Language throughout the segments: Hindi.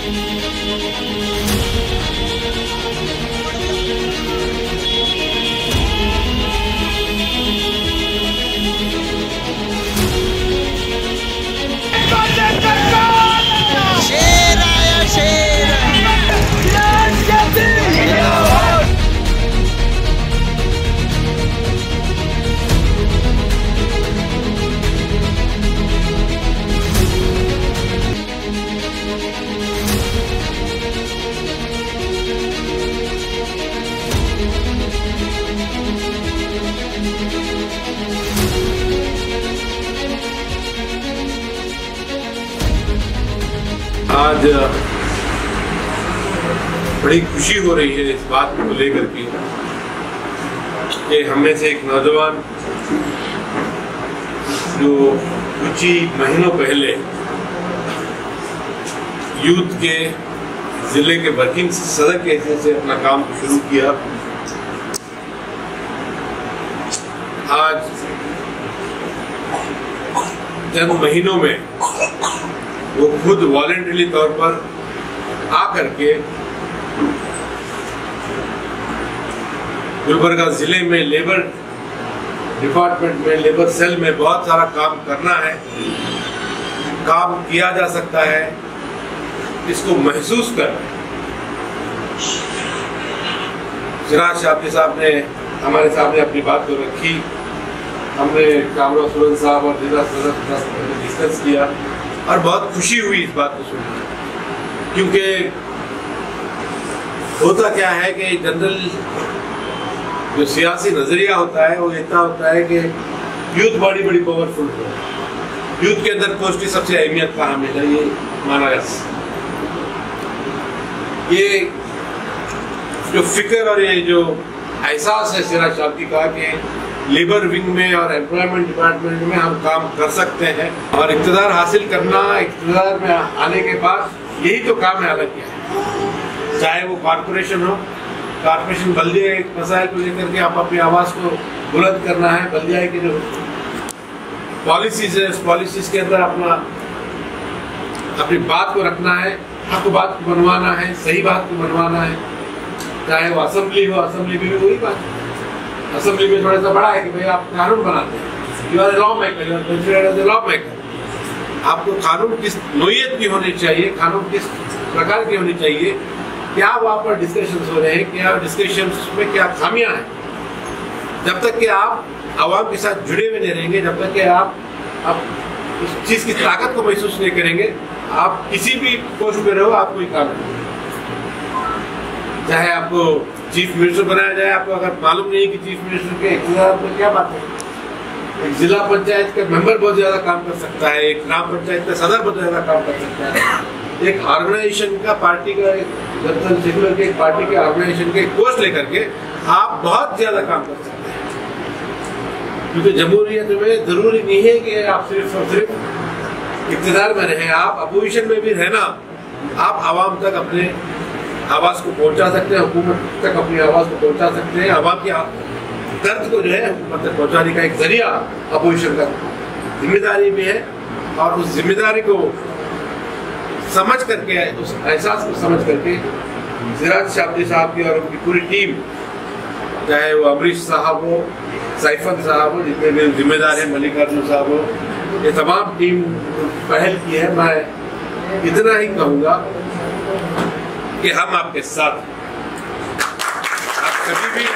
आज बड़ी खुशी हो रही है इस बात को लेकर के कि हम में से एक नौजवान जो कुछ ही महीनों पहले यूथ के जिले के वर्किंग सदस्य के हिस्से से अपना काम शुरू किया, आज चंद महीनों में वो खुद वॉलंटरी तौर पर आकर के गुलबर्गा जिले में लेबर डिपार्टमेंट में, लेबर सेल में बहुत सारा काम करना है, काम किया जा सकता है, इसको महसूस कर सिराज शाब्दी साहब ने हमारे सामने अपनी बात को रखी। हमने कामरा सुरन साहब और जिला सदस्य डिस्कस किया और बहुत खुशी हुई इस बात को सुनकर, क्योंकि होता क्या है कि जनरल जो सियासी नजरिया होता है वो इतना होता है कि यूथ बड़ी पावरफुल है, यूथ के अंदर पोस्ट की सबसे अहमियत का हमेशा ये माना जाता है। ये जो फिक्र और ये जो एहसास है सिराज शाब्दी का कि लेबर विंग में और एम्प्लॉयमेंट डिपार्टमेंट में हम काम कर सकते हैं और इक़्तिदार हासिल करना, इक़्तिदार में आने के बाद यही तो काम है अलग क्या है, चाहे वो कॉरपोरेशन हो, कॉरपोरेशन बल्दिया एक मसाइल को लेकर के आप अपनी आवाज़ को बुलंद करना है, बल्दिया की जो पॉलिसीज है उस पॉलिसीज के अंदर अपनी बात को रखना है, हक बात को बनवाना है, सही बात को बनवाना है, चाहे वो असेंबली हो, असेंबली में भी वही बात है। असेंबली में थोड़ा सा बड़ा है कि भाई आप कानून बनाते हैं, you are law maker, you are considered as law maker. आपको कानून किस नोयत की होनी चाहिए, कानून किस प्रकार की होनी चाहिए, क्या वहाँ पर डिस्कशंस हो रहे हैं, क्या डिस्कशंस में क्या खामियां हैं, जब तक कि आप आवाम के साथ जुड़े हुए नहीं रहेंगे, जब तक कि आप उस चीज़ की ताकत को महसूस नहीं करेंगे, आप किसी भी पोस्ट पे रहो आप कोई काम नहीं। चाहे आपको चीफ मिनिस्टर बनाया जाए, आपको अगर मालूम नहीं कि चीफ मिनिस्टर के इख्तियार में क्या बात है, एक जिला पंचायत का मेंबर बहुत ज्यादा काम कर सकता है, एक ग्राम पंचायत का सदर बहुत ज्यादा काम कर सकता है, एक ऑर्गेनाइजेशन का पार्टी का जनता सेक्युलर के एक पार्टी के ऑर्गेनाइजेशन के पोस्ट लेकर के आप बहुत ज्यादा काम कर सकते हैं। क्योंकि जमहूरियत में जरूरी नहीं है कि आप सिर्फ और सिर्फ इक़्तिदार में रहें, आप अपोजिशन में भी रहना, आप आवाम तक अपने आवाज़ को पहुंचा सकते हैं, हुकूमत तक अपनी आवाज़ को पहुंचा सकते हैं, आवाम की दर्द को जो है हुकूमत तक पहुंचाने का एक जरिया अपोजिशन का जिम्मेदारी भी है। और उस जिम्मेदारी को समझ करके, उस एहसास को समझ करके सिराज शाब्दी साहब की और उनकी पूरी टीम, चाहे वो अमरीश साहब हो, सैफन साहब हो, जितने भी जिम्मेदार हैं, मल्लिकार्जुन साहब हो, ये तमाम टीम पहल की है। मैं इतना ही कहूँगा कि हम आपके साथ, आप कभी भी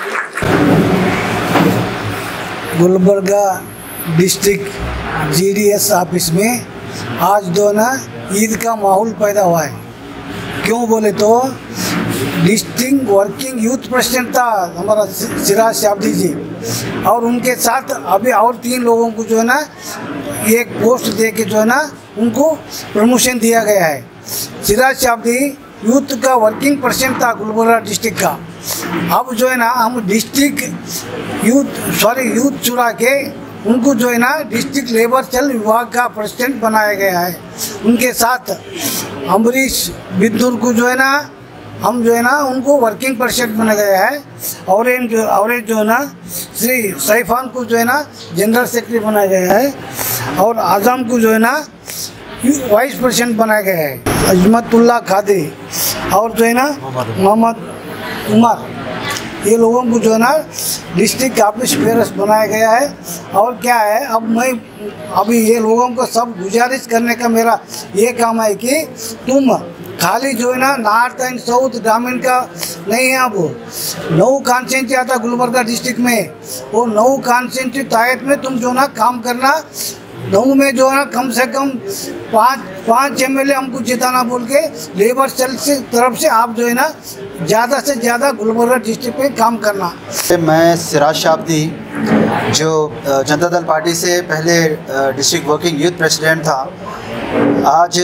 गुलबर्गा डिस्ट्रिक्ट जीडीएस ऑफिस में आज जो ना ईद का माहौल पैदा हुआ है। क्यों बोले तो डिस्ट्रिक्ट वर्किंग यूथ प्रेसिडेंट था हमारा सिराज शाब्दी जी, और उनके साथ अभी और 3 लोगों को जो है ना एक पोस्ट दे के जो है ना उनको प्रमोशन दिया गया है। सिराज शाब्दी यूथ का वर्किंग प्रेसिडेंट था गुलबर्गा डिस्ट्रिक्ट का। अब जो है ना हम डिस्ट्रिक्ट यूथ चुरा के उनको जो है ना डिस्ट्रिक्ट लेबर सेल विभाग का प्रेसिडेंट बनाया गया है। उनके साथ अमरीश बिद्दुर को जो है ना हम जो है ना उनको वर्किंग प्रेसिडेंट बनाया गया है, और जो है ना श्री सैफान को जो है ना जनरल सेक्रेटरी बनाया गया है, और आजम को जो है ना वाइस प्रेसिडेंट बनाया गया है। अजमतुल्लाह कादरी और जो है ना मोहम्मद उमर, ये लोगों को जो है ना डिस्ट्रिक्ट ऑफिस पेरस बनाया गया है। और क्या है, अब मैं अभी ये लोगों को सब गुजारिश करने का मेरा ये काम है कि तुम खाली जो है ना नॉर्थ एंड साउथ ग्रामीण का नहीं है, अब 9 कॉन्स्टिट्यूंसी आता गुलबर्गा डिस्ट्रिक्ट में, वो 9 कॉन्स्टिट्यूंसी तायत में तुम जो ना काम करना। 9 में जो है ना कम से कम 5 MLA हमको जिताना बोल के लेबर सेल से तरफ से आप जो है ना ज़्यादा से ज़्यादा गुलबर्गा डिस्ट्रिक्ट में काम करना। मैं सिराज शाब्दी, जो जनता दल पार्टी से पहले डिस्ट्रिक्ट वर्किंग यूथ प्रेसिडेंट था, आज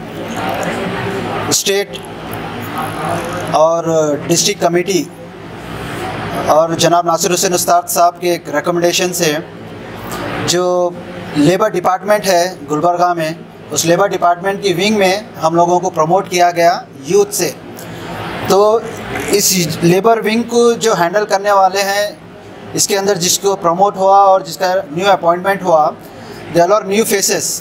स्टेट और डिस्ट्रिक्ट कमेटी और जनाब नासिर हुसैन उस्ताद साहब के एक रिकमेंडेशन से जो लेबर डिपार्टमेंट है गुलबर्गा में, उस लेबर डिपार्टमेंट की विंग में हम लोगों को प्रमोट किया गया यूथ से। तो इस लेबर विंग को जो हैंडल करने वाले हैं, इसके अंदर जिसको प्रमोट हुआ और जिसका न्यू अपॉइंटमेंट हुआ, दे आर न्यू फेसेस।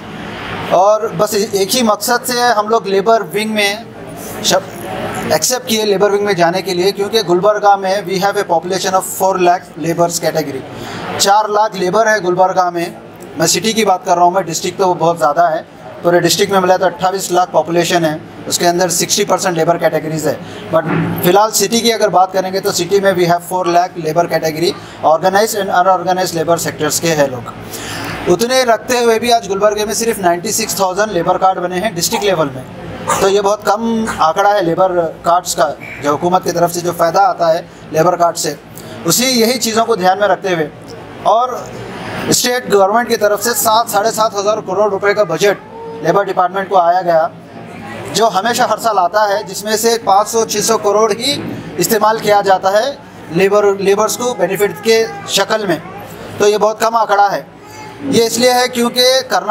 और बस एक ही मकसद से हम लोग लेबर विंग में एक्सेप्ट किए लेबर विंग में जाने के लिए, क्योंकि गुलबर्गा में we have a population of 4 lakh labours category. 4 lakh labour है गुलबर्गा में। मैं सिटी की बात कर रहा हूँ, मैं डिस्ट्रिक्ट तो बहुत ज़्यादा है, पूरे डिस्ट्रिक्ट में मिला तो 28 लाख पॉपुलेशन है, उसके अंदर 60% लेबर कैटेगरीज है। बट फिलहाल सिटी की अगर बात करेंगे तो सिटी में we have 4 lakh labour category, organise and unorganise labour sectors के हैं लोग। उतने रखते हुए भी आज गुलबर्गे में सिर्फ 96,000 लेबर कार्ड बने हैं डिस्ट्रिक्ट लेवल में। तो ये बहुत कम आंकड़ा है लेबर कार्ड्स का, जो हुकूमत की तरफ से जो फ़ायदा आता है लेबर कार्ड से, यही चीज़ों को ध्यान में रखते हुए और स्टेट गवर्नमेंट की तरफ से 7-7.5 हज़ार करोड़ रुपए का बजट लेबर डिपार्टमेंट को आया गया, जो हमेशा हर साल आता है, जिसमें से 500-600 करोड़ ही इस्तेमाल किया जाता है लेबर्स को बेनिफिट के शक्ल में। तो ये बहुत कम आंकड़ा है। ये इसलिए है क्योंकि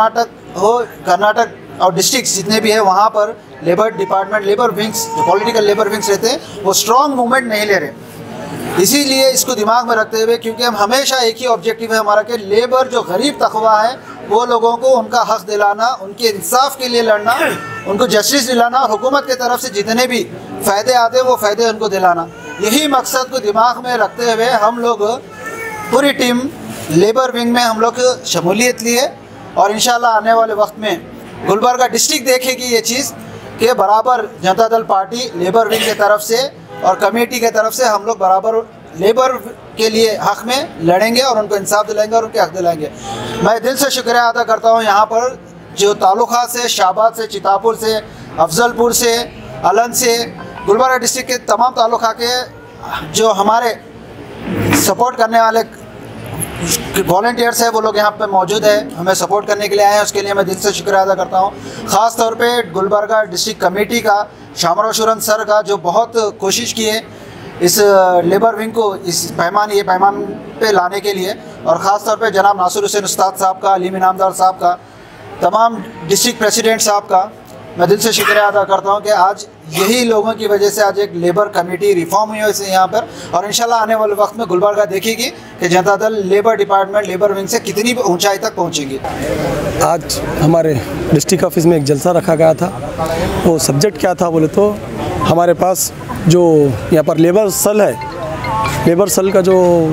कर्नाटक और डिस्ट्रिक्ट जितने भी है वहाँ पर लेबर डिपार्टमेंट, लेबर विंग्स, जो पॉलिटिकल लेबर विंग्स रहते हैं, वो स्ट्रॉन्ग मूवमेंट नहीं ले रहे। इसीलिए इसको दिमाग में रखते हुए, क्योंकि हम हमेशा एक ही ऑब्जेक्टिव है हमारा कि लेबर जो गरीब तबका है वो लोगों को उनका हक दिलाना, उनके इंसाफ के लिए लड़ना, उनको जस्टिस दिलाना और हुकूमत की तरफ से जितने भी फ़ायदे आते हैं वो फ़ायदे उनको दिलाना। यही मकसद को दिमाग में रखते हुए हम लोग पूरी टीम लेबर विंग में हम लोग शमूलियत लिए और इंशाल्लाह आने वाले वक्त में गुलबर्गा डिस्ट्रिक्ट देखेगी ये चीज़ कि बराबर Janata Dal party labour wing की तरफ से और कमेटी की तरफ से हम लोग बराबर लेबर के लिए हक़ में लड़ेंगे और उनको इंसाफ दिलाएंगे और उनके हक़ दिलाएंगे। मैं दिल से शुक्रिया अदा करता हूँ यहाँ पर जो तालुका से, शाहबाद से, चितापुर से, अफजलपुर से, अलन से, गुलबर्गा डिस्ट्रिक्ट के तमाम तालुका के जो हमारे सपोर्ट करने वाले वॉलंटियर्स है वो लोग यहाँ पे मौजूद है, हमें सपोर्ट करने के लिए आए हैं। उसके लिए मैं दिल से शुक्रिया अदा करता हूँ। ख़ास तौर पे गुलबर्गा डिस्ट्रिक्ट कमेटी का, शामराशुरन सर का, जो बहुत कोशिश की है इस लेबर विंग को इस पैमान पे लाने के लिए, और ख़ास तौर पे जनाब नासिर हुसैन उस्ताद साहब का, अलीम इनामदार साहब का, तमाम डिस्ट्रिक्ट प्रेसिडेंट साहब का मैं दिल से शुक्रिया अदा करता हूँ कि आज यही लोगों की वजह से आज एक लेबर कमेटी रिफॉर्म हुई है इसे यहाँ पर, और इंशाल्लाह आने वाले वक्त में गुलबर्गा देखेगी कि Janata Dal labour department labour wing से कितनी ऊंचाई तक पहुँचेगी। आज हमारे डिस्ट्रिक्ट ऑफिस में एक जलसा रखा गया था। वो सब्जेक्ट क्या था बोले तो हमारे पास जो यहाँ पर लेबर सेल है, लेबर सेल का जो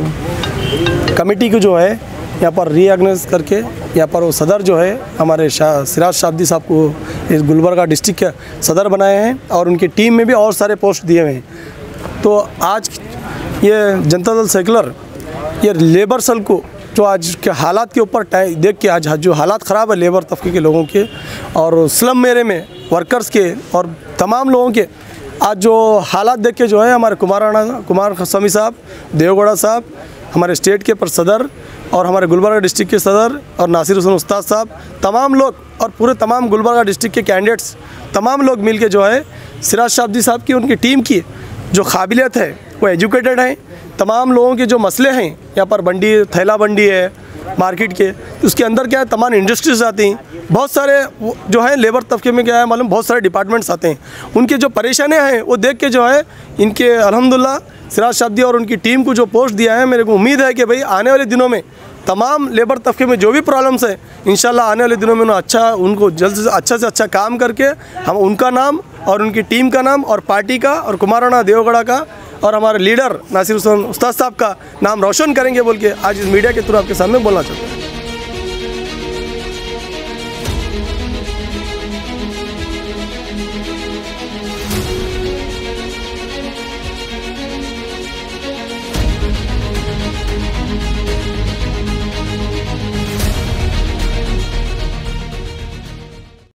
कमेटी को जो है यहाँ पर रीऑर्गेनाइज करके यहाँ पर वो सदर जो है हमारे सिराज शाब्दी साहब को इस गुलबर्गा डिस्ट्रिक्ट के सदर बनाए हैं और उनकी टीम में भी और सारे पोस्ट दिए हुए हैं। तो आज ये जनता दल सेकुलर ये लेबर सेल को जो आज के हालात के ऊपर देख के, आज जो हालात ख़राब है लेबर तबके के लोगों के और स्लम मेरे में वर्कर्स के और तमाम लोगों के, आज जो हालात देख के जो है हमारे कुमार खस्वामी साहब, देवगौड़ा साहब, हमारे स्टेट के पर सदर और हमारे गुलबर्गा डिस्ट्रिक्ट के सदर और नासिर हुसैन उस्ताद साहब, तमाम लोग और पूरे तमाम गुलबर्गा डिस्ट्रिक्ट के कैंडिडेट्स तमाम लोग मिल के जो है सिराज शाब्दी साहब की, उनकी टीम की जो काबिलियत है, वो एजुकेटेड हैं। तमाम लोगों के जो मसले हैं यहाँ पर बंडी, थैला बंडी है मार्केट के, उसके अंदर क्या है तमाम इंडस्ट्रीज आती हैं, बहुत सारे जो है लेबर तबके में क्या है मालूम बहुत सारे डिपार्टमेंट्स आते हैं, उनके जो परेशानियाँ हैं वो देख के जो है इनके अल्हम्दुलिल्लाह सिराज शाब्दी और उनकी टीम को जो पोस्ट दिया है, मेरे को उम्मीद है कि भाई आने वाले दिनों में तमाम लेबर तबके में जो भी प्रॉब्लम्स है इंशाल्लाह आने वाले दिनों में उनको जल्द से अच्छा काम करके हम उनका नाम और उनकी टीम का नाम और पार्टी का और कुमाराना देवगढ़ का और हमारे लीडर नासिर हुसैन उस्ताद साहब का नाम रोशन करेंगे बोल के आज इस मीडिया के थ्रू आपके सामने बोलना चाहता हूँ।